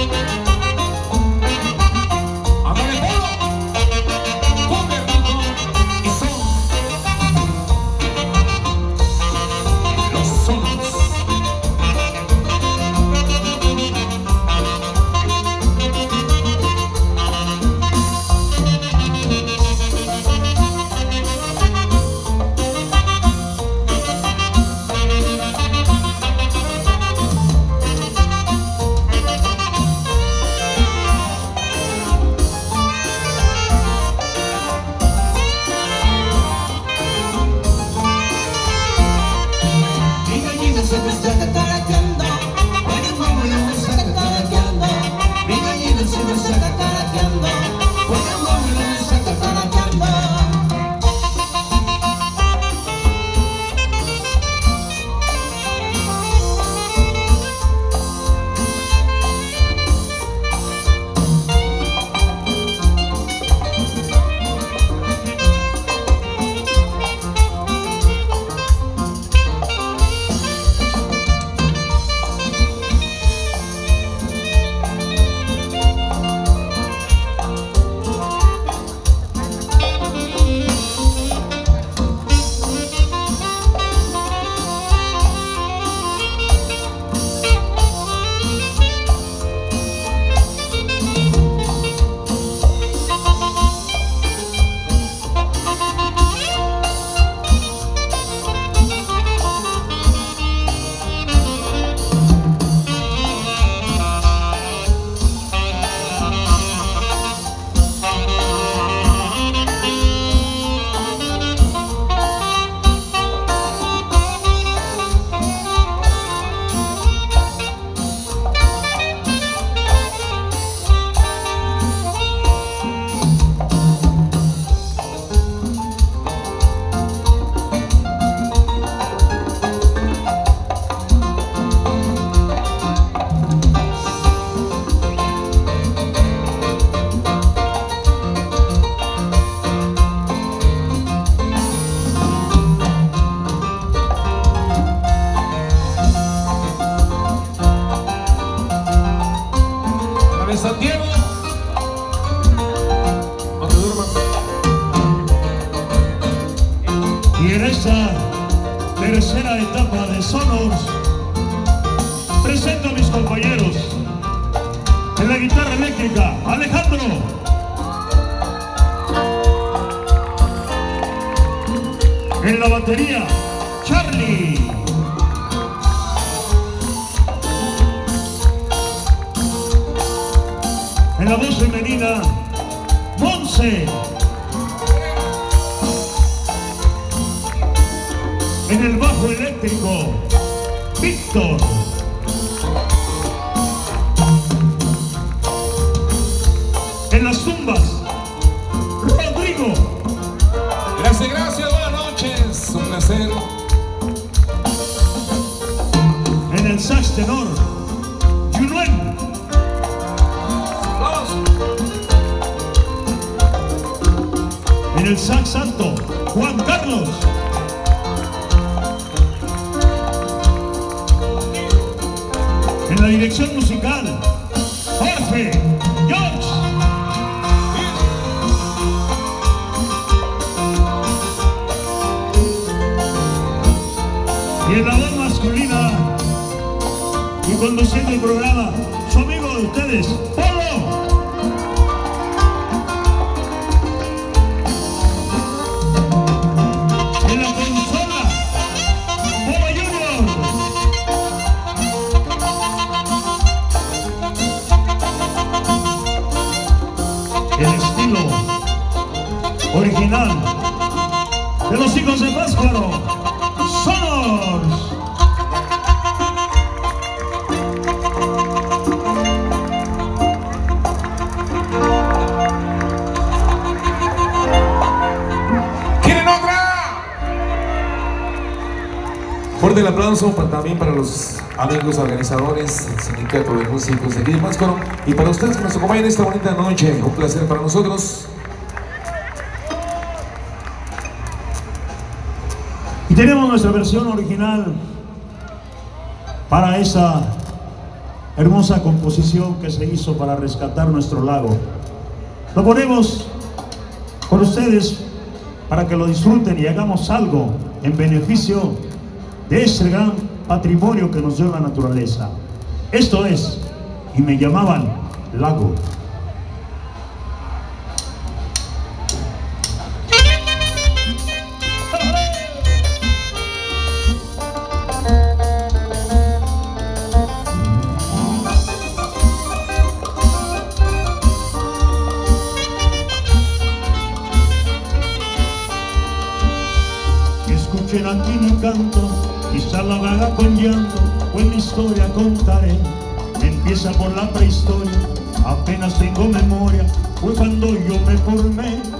Santiago, no te duermas. Y en esta tercera etapa de Sonos presento a mis compañeros. En la guitarra eléctrica, Alejandro. En la batería, Charlie. En la voz femenina, Monse. En el bajo eléctrico, Víctor. En las tumbas, Rodrigo. Gracias, gracias, buenas noches, un placer. En el sax tenor, Junuen. En el sax alto, Juan Carlos. En la dirección musical, Jorge George. Y en la voz masculina y conduciendo el programa, su amigo de ustedes, Polo. En la consola, Polo Junior. El estilo original de los hijos de Páscuaro, Sonos. ¿Quieren otra? Fuerte el aplauso también para los amigos organizadores, el sindicato de músicos de aquí de Pátzcuaro, y para ustedes que nos acompañan esta bonita noche. Un placer para nosotros. Y tenemos nuestra versión original para esa Hermosa composición que se hizo para rescatar nuestro lago. Lo ponemos con ustedes para que lo disfruten y hagamos algo en beneficio de ese gran patrimonio que nos dio la naturaleza. Esto es Y me llamaban lago. Escuchen aquí mi canto, quizá la haga con llanto, buena historia contaré. Empieza por la prehistoria, apenas tengo memoria, fue cuando yo me formé.